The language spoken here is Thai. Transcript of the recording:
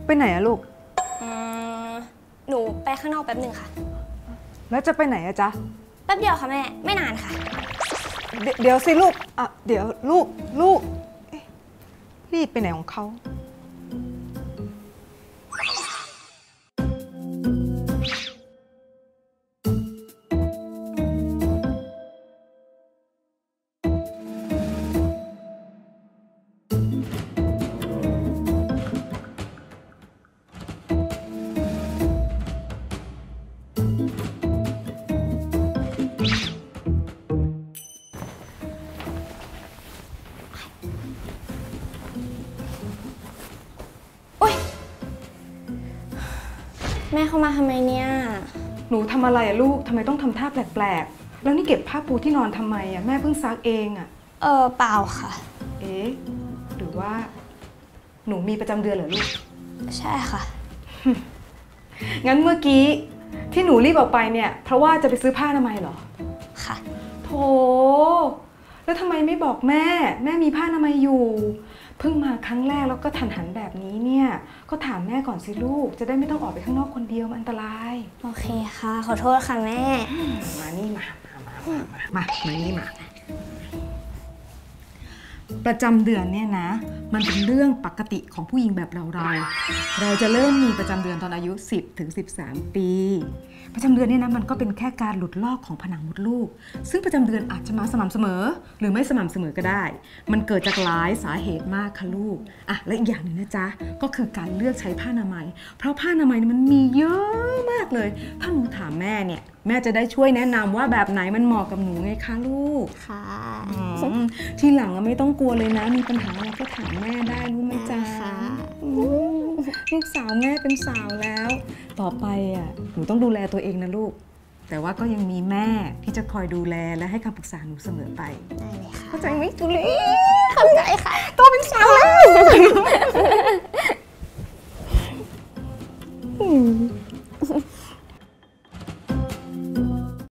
ไปไหนอะลูกหนูไปข้างนอกแป๊บหนึ่งค่ะแล้วจะไปไหนอะจ๊ะแป๊บเดียวค่ะแม่ไม่นานค่ะเดี๋ยวสิลูกเดี๋ยวลูกรีบไปไหนของเขาแม่เข้ามาทำไมเนี่ยหนูทำอะไรอะลูกทำไมต้องทำท่าแปลกๆแล้วนี่เก็บผ้าปูที่นอนทำไมอะแม่เพิ่งซักเองอะเปล่าค่ะหรือว่าหนูมีประจำเดือนเหรอลูกใช่ค่ะงั้นเมื่อกี้ที่หนูรีบออกไปเนี่ยเพราะว่าจะไปซื้อผ้าอนามัยเหรอค่ะโธ่แล้วทำไมไม่บอกแม่มีผ้าอนามัยอยู่เพิ่งมาครั้งแรกแล้วก็ทันหันแบบนี้เนี่ยก็ถามแม่ก่อนสิลูกจะได้ไม่ต้องออกไปข้างนอกคนเดียวมันอันตรายโอเคค่ะขอโทษค่ะแม่มานี่มานี่มาประจำเดือนเนี่ยนะมันเป็นเรื่องปกติของผู้หญิงแบบเราจะเริ่มมีประจำเดือนตอนอายุ10 ถึง 13 ปีประจำเดือนเนี่ยนะมันก็เป็นแค่การหลุดลอกของผนังมดลูกซึ่งประจำเดือนอาจจะมาสม่ำเสมอหรือไม่สม่ำเสมอก็ได้มันเกิดจากหลายสาเหตุมากค่ะลูกและอีกอย่างหนึ่งนะจ๊ะก็คือการเลือกใช้ผ้าอนามัยเพราะผ้าอนามัยมันมีเยอะมากเลยถ้าหนูถามแม่เนี่ยแม่จะได้ช่วยแนะนำว่าแบบไหนมันเหมาะกับหนูไงคะลูกค่ะทีหลังไม่ต้องกลัวเลยนะมีปัญหาอะไรก็ถามแม่ได้รู้ไหมจ๊ะลูกสาวแม่เป็นสาวแล้วต่อไปหนูต้องดูแลตัวเองนะลูกแต่ว่าก็ยังมีแม่ที่จะคอยดูแลและให้คำปรึกษาหนูเสมอไปได้เลยค่ะเข้าใจไหมตุลีเข้าใจค่ะโตเป็นสาวแล้ว